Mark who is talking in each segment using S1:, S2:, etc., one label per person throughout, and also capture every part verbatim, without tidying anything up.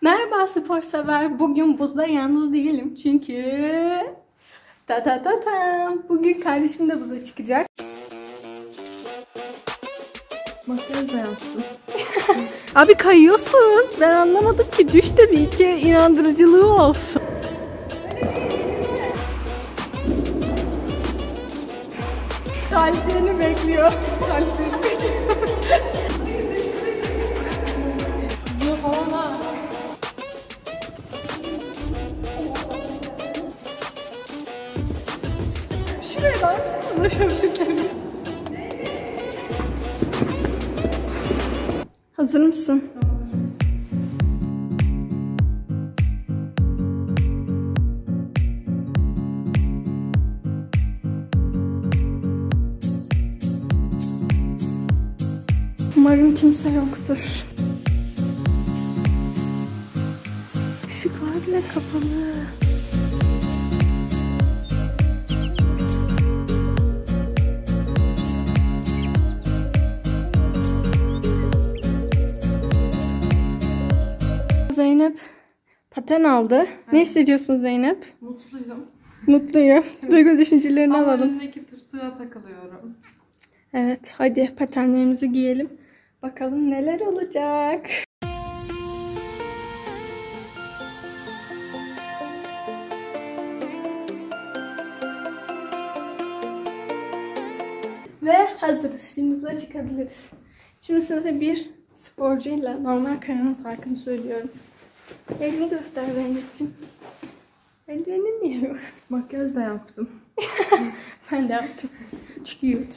S1: Merhaba spor sever. Bugün buzda yalnız değilim çünkü ta ta ta ta. Bugün kardeşim de buza çıkacak.
S2: Makyaj da yaptım.
S1: Abi kayıyorsun. Ben anlamadım ki. Düş de bir iki inandırıcılığı olsun. Kalbini bekliyor. Kalbini bekliyor. Diyor falan ha. Şuraya lan. Ulaşamışım. Hazır mısın? Umarım kimse yoktur. Işıklar bile kapalı. Zeynep paten aldı. Evet. Ne hissediyorsun Zeynep?
S2: Mutluyum.
S1: Mutluyum. Duygu düşüncelerini
S2: Ama
S1: alalım.
S2: önündeki tırtığa takılıyorum.
S1: Evet, hadi patenlerimizi giyelim. Bakalım neler olacak. Ve hazırız. Şimdi buza çıkabiliriz. Şimdi size bir sporcuyla normal kayanın farkını söylüyorum. Elini göster Zeynep'ciğim. Eldivenin niye yok?
S2: Makyaj da yaptım.
S1: Ben de yaptım. Çünkü YouTube.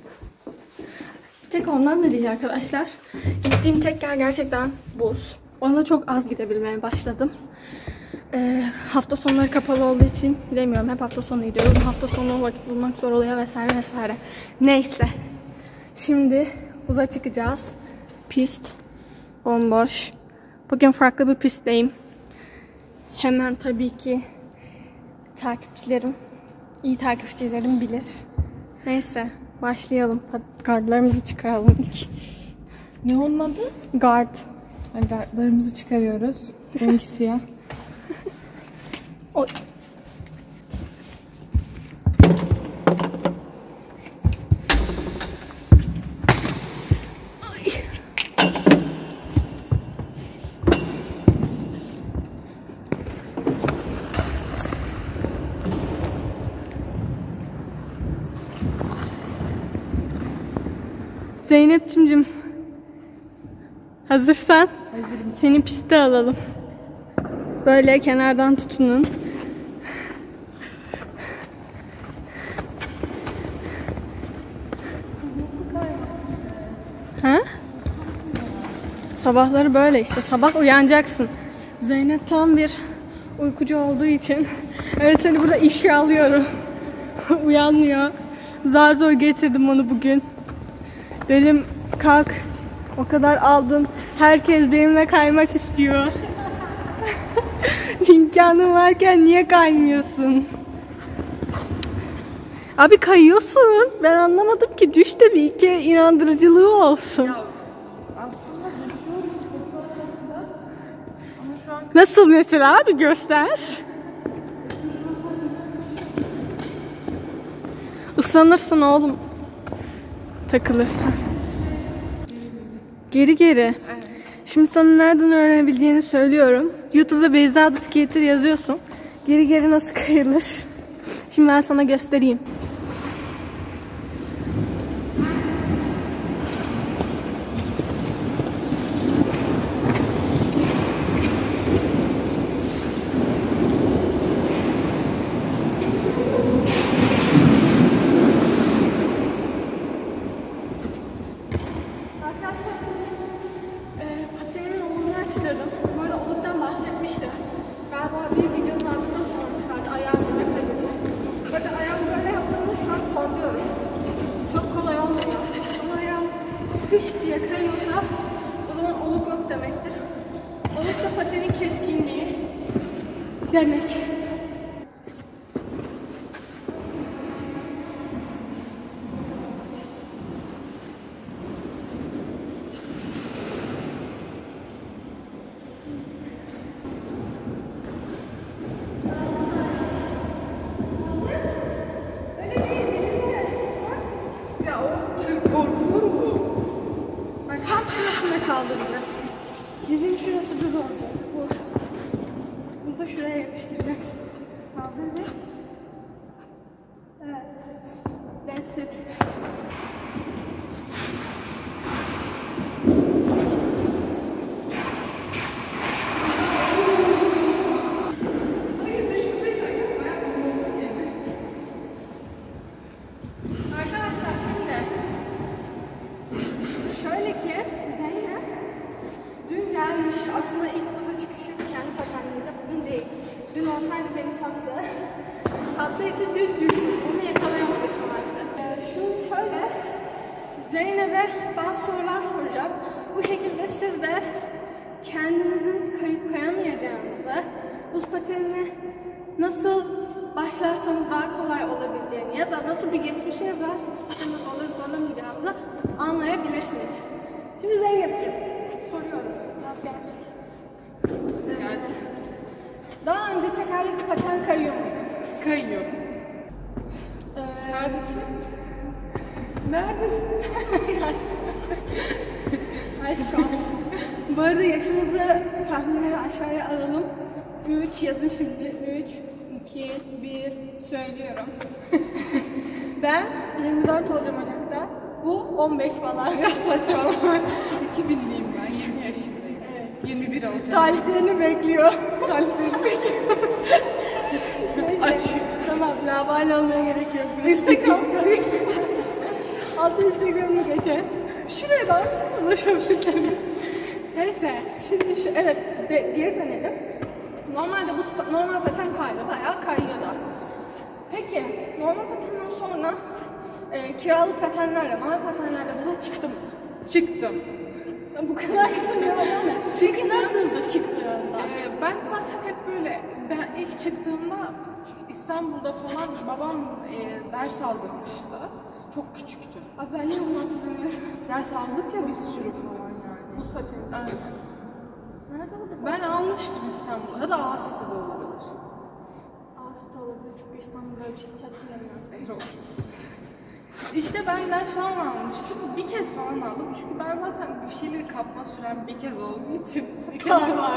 S1: Tek ondan da değil arkadaşlar. Gittiğim tek yer gerçekten buz. Ona çok az gidebilmeye başladım. Ee, hafta sonları kapalı olduğu için bilemiyorum. Hep hafta sonu gidiyorum. Hafta sonu vakit bulmak zor oluyor vesaire vesaire. Neyse. Şimdi buza çıkacağız. Pist bomboş. Bugün farklı bir pistteyim. Hemen tabii ki takipçilerim, iyi takipçilerim bilir. Neyse başlayalım. Gardlarımızı çıkaralım ilk.
S2: Ne onun adı?
S1: Gard.
S2: Yani gardlarımızı çıkarıyoruz. Benimki siyah.
S1: Oy. Ay. Zeynep'cimcim, hazırsan
S2: Hazırım.
S1: seni piste alalım. Böyle kenardan tutunun. Ha? Sabahları böyle işte. Sabah uyanacaksın. Zeynep tam bir uykucu olduğu için evet seni burada işe alıyorum. Uyanmıyor. Zar zor getirdim onu bugün. Dedim kalk. O kadar aldın. Herkes benimle kaymak istiyor. İmkanın varken niye kaymıyorsun? Abi kayıyorsun. Ben anlamadım ki. Düş de bir iki inandırıcılığı olsun.
S2: Ya, aslında ama şu an
S1: Nasıl mesela abi göster. Islanırsın oğlum. Takılır. Geri geri.
S2: evet.
S1: Şimdi sana nereden öğrenebileceğini söylüyorum. YouTube'da Beyza The Skater yazıyorsun. Geri geri nasıl kayılır? Şimdi ben sana göstereyim. Böyle oluktan bahsetmiştim. Galiba bir videonun altına sormuşlardı ayağım böyle kayıyor. Böyle ayağımı böyle yaptığımda şu an sormuyorum. Çok kolay olmuyor. Ama ayağım kış diye kayıyorsa o zaman oluk yok demektir. Oluk da patenin keskinliği demek. kaldıracaksın. Dizin şurası düz olacak. Bu. Bunu da şuraya yapıştıracaksın. Kaldır ve. Evet. That's it. Arkadaşlar şimdi şöyle ki Zeynep dün gelmiş. Aslında ilk buza çıkışı kendi patenliğinde bugün değil. Dün olsaydı beni sattı. Sattığı için dün düşmüş. Onu yakalayamadık maalesef. Ee, şimdi şöyle Zeynep'e bazı sorular soracağım. Bu şekilde siz de kendinizin kayıp kayamayacağınızı, buz patenini nasıl başlarsanız daha kolay olabileceğini ya da nasıl bir geçmişiniz varsa buz patenini zorlayıp zorlamayacağınızı anlayabilirsiniz. Şimdi Zeynep'ciğim soruyorum. Biraz geldik.
S2: Geldik.
S1: Daha önce tekerlekli paten kayıyor mu?
S2: Kayıyor.
S1: Ee,
S2: Kardeşim.
S1: Neredesin? Aşk olsun. Bu arada yaşımızı tahminleri aşağıya alalım. üç yazın şimdi. üç, iki, bir söylüyorum. Ben yirmi dört olacağım Ocak'ta. Bu on beş falan.
S2: Biraz saçmalama. iki binliyim ben. yirmi yaşındayım.
S1: Evet.
S2: yirmi bir olacağım.
S1: Taliplerini bekliyor.
S2: Taliplerini bekliyor. Aç.
S1: Tamam, labale olmaya gerek yok.
S2: Instagram.
S1: Altı Instagram'ı geçer.
S2: Şuraya da ulaşabilirsin.
S1: Neyse, şimdi şu, evet, de, geri dönelim. Normalde bu normal paten kaydı, bayağı kayıyordu. Peki, normal patenden sonra e, kiralık patenlerle, normal patenlerle buza çıktım.
S2: Çıktım.
S1: Ya bu kadar kısa cevap ama. Çünkü nasıldı çıktığında?
S2: Ee, ben zaten hep böyle, ben ilk çıktığımda İstanbul'da falan babam e, ders aldırmıştı. Çok küçüktü.
S1: Abi ben niye bunu hatırlamıyorum?
S2: Ders aldık ya bir sürü falan yani.
S1: Buz pateni.
S2: Aynen.
S1: Nerede oldu?
S2: Ben almıştım İstanbul'da. Ya da Asit'te olabilir.
S1: Ağustos'ta olabilir çünkü İstanbul'da böyle bir şey hiç hatırlamıyorum.
S2: Erol. İşte ben ders falan almıştım. Bir kez falan aldım. Çünkü ben zaten bir şeyleri kapma sürem bir kez olduğu için.
S1: Tamam.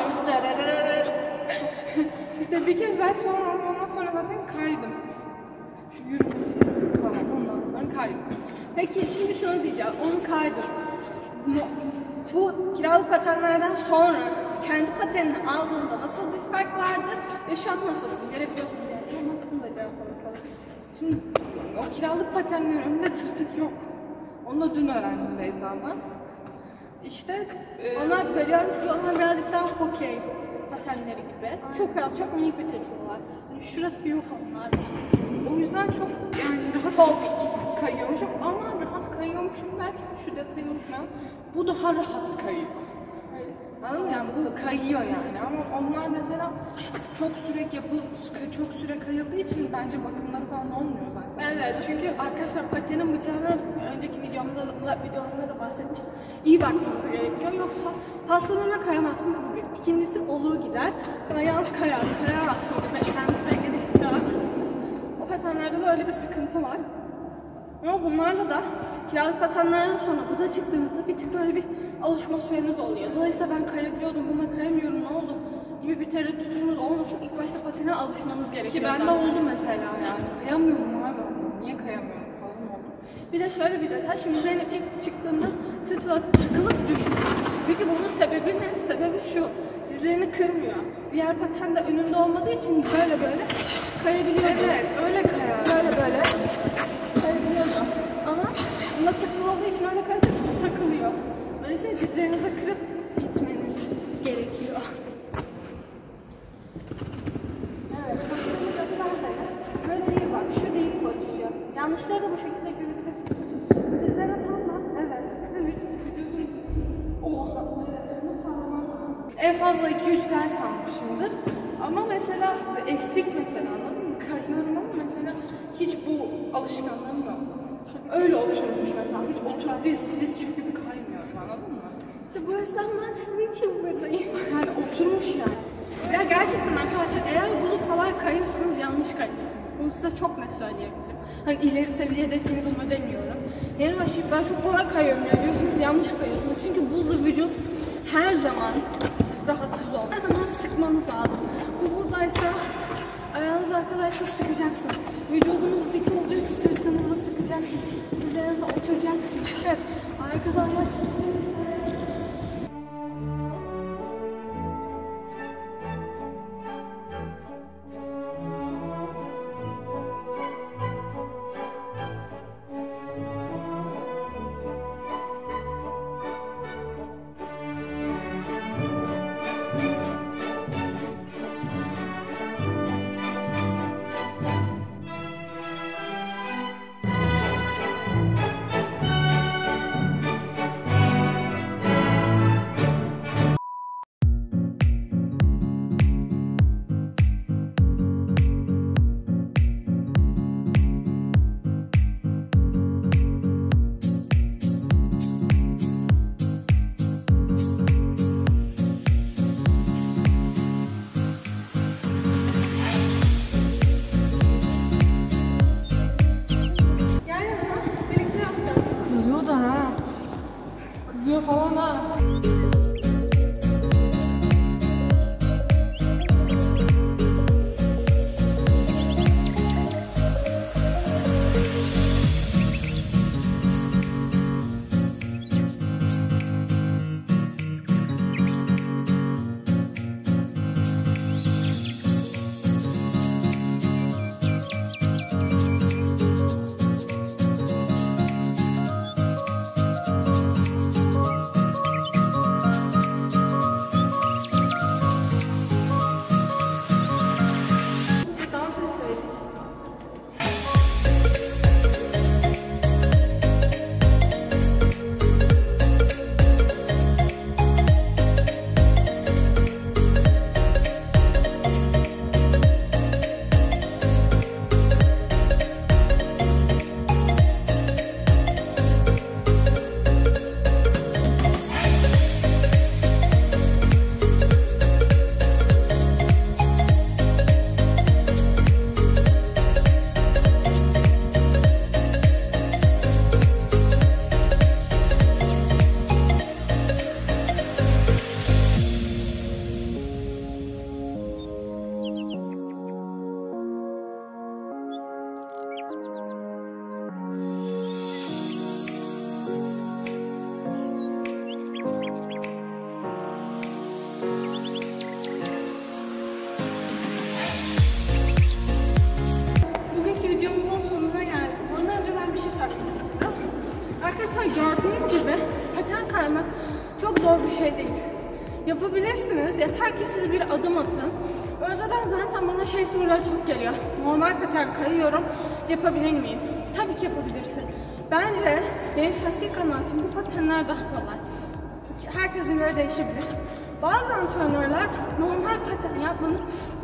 S2: İşte bir kez ders falan aldım. Ondan sonra zaten kaydım. Şu yürüme şey falan. Ondan sonra kaydım.
S1: Peki şimdi şunu diyeceğim, onu kaydır. Bu kiralık patenlerden sonra kendi patenini aldığında nasıl bir fark vardı ve şu an nasılsın? Görebiliyorsun diye. Benim hakkımda cevap bakalım.
S2: Şimdi o kiralık patenlerin önünde tırtık yok. Onu da dün öğrendim Beyza'dan. İşte e,
S1: Onlar bölüyorum çünkü onlar birazcık daha hokey patenleri gibi. Çok az, çok minik bir tekli var. Yani şurası yok onlar.
S2: o yüzden çok yani rahat kayıyormuşum ama rahat kayıyormuşum derken şu detayını falan bu daha rahat kayıyor. Anladın mı? Yani bu kayıyor yani ama onlar mesela çok süre yapı çok süre kayıldığı için bence bakımları falan olmuyor zaten.
S1: Evet, çünkü arkadaşlar patenin bıçağına önceki videomda videomda da bahsetmiştim. İyi bakmanız gerekiyor yoksa paslanır ve kayamazsınız bu bir. İkincisi oluğu gider. Ayağınız kayar, kayamazsınız ve kendinizi beklemek istemezsiniz. O patenlerde de öyle bir sıkıntı var. Ama bunlarla da kiralık patenlerden sonra buza çıktığınızda bir tık böyle bir alışma süreniz oluyor. Dolayısıyla ben kayabiliyordum, buna kayamıyorum, ne oldu gibi bir tereddütünüz olmasın. İlk başta patene alışmanız gerekiyor.
S2: Ki bende oldu mesela yani. Kayamıyorum abi. Niye kayamıyorum falan oldu.
S1: Bir de şöyle bir detay. Şimdi Zeynep ilk çıktığında tırtıla takılıp düştü. Peki bunun sebebi ne? Sebebi şu. Dizlerini kırmıyor. Diğer paten de önünde olmadığı için böyle böyle kayabiliyor.
S2: Evet, öyle kayar.
S1: Böyle böyle kayabiliyordu. Ama bunda tırtıl olduğu için öyle kayınca takılıyor. Dolayısıyla dizlerinizi kırıp gitmeniz gerekiyor. Evet, pozisyonu göstersene. Böyle değil bak, şu değil pozisyon. Yanlışları da bu şekilde görebilirsin. Dizlerine tam bas, evet. Evet. Oha.
S2: En fazla iki üç ders almışımdır. Ama mesela eksik mesela anladın mı? Kayıyorum ama mesela hiç bu alışkanlığım yok. Öyle oturmuş mesela. Hiç otur diz, diz çöküp kaymıyor anladın mı?
S1: İşte bu yüzden ben sizin için buradayım.
S2: Yani oturmuş yani.
S1: Ya gerçekten arkadaşlar eğer buzu kolay kayıyorsanız yanlış kayıyorsunuz. Bunu size çok net söyleyebilirim. Hani ileri seviyedeyseniz onu demiyorum. Yeni başlayıp ben çok kolay kayıyorum ya diyorsunuz yanlış kayıyorsunuz. Çünkü buzlu vücut her zaman rahatsız ol. Her zaman sıkmanız lazım. Bu buradaysa ayağınız arkadaşlar sıkacaksınız. Vücudunuz dik olacak, sırtınızı sıkacaksınız. Üzerinize oturacaksınız. Evet, arkadan ayak sıkın.
S2: Kızıyor da ha. Kızıyor falan ha. Arkadaşlar gördüğünüz gibi paten kaymak çok zor bir şey değil. Yapabilirsiniz. Yeter ki siz bir adım atın. Önceden zaten bana şey sorular çok geliyor. Normal paten kayıyorum. Yapabilir miyim? Tabii ki yapabilirsin. Bence benim şahsi kanaatim bu patenler daha kolay. Herkesin göre değişebilir. Bazı antrenörler normal paten yapmanı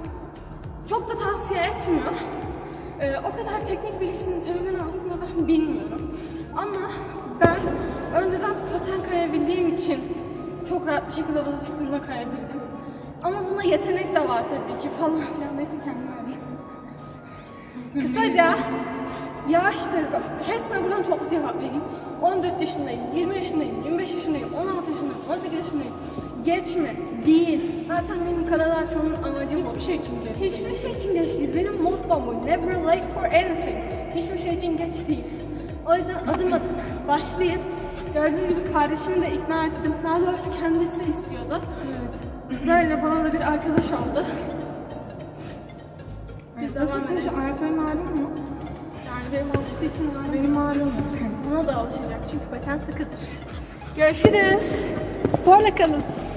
S2: çok da tavsiye etmiyor. Ee, o kadar teknik bilgisinin sebebini aslında ben bilmiyorum. Ama ben önceden paten kayabildiğim için çok rahat bir şekilde yola çıktığımda kayabildim. Ama buna yetenek de var tabii ki falan filan, neyse kendime öyle. Kısaca yaştır. Hepsine buradan toplu cevap vereyim. on dört yaşındayım, yirmi yaşındayım, yirmi beş yaşındayım, on altı yaşındayım, on sekiz yaşındayım. Geçme, değil. Zaten benim kanal açmamın amacım hiçbir şey için geç değil. Hiçbir şey için geç değil. Benim mottom bu. Never late for anything. Hiçbir şey için geç değil. O yüzden adım atın, başlayın. Gördüğünüz gibi kardeşimi de ikna ettim. Daha doğrusu kendisi de istiyordu. Evet. Böyle bana da bir arkadaş oldu. Biz Nasıl senin şu ayakların ağrıyor mu?
S1: Yani benim alıştığı için ağrıyor.
S2: Benim ağrıyor mu?
S1: Buna da alışacak çünkü paten sıkıdır. Görüşürüz. Sporla kalın.